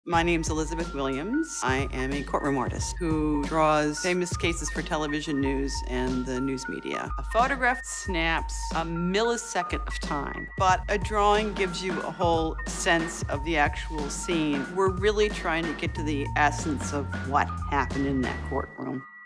My name's Elizabeth Williams. I am a courtroom artist who draws famous cases for television news and the news media. A photograph snaps a millisecond of time, but a drawing gives you a whole sense of the actual scene. We're really trying to get to the essence of what happened in that courtroom.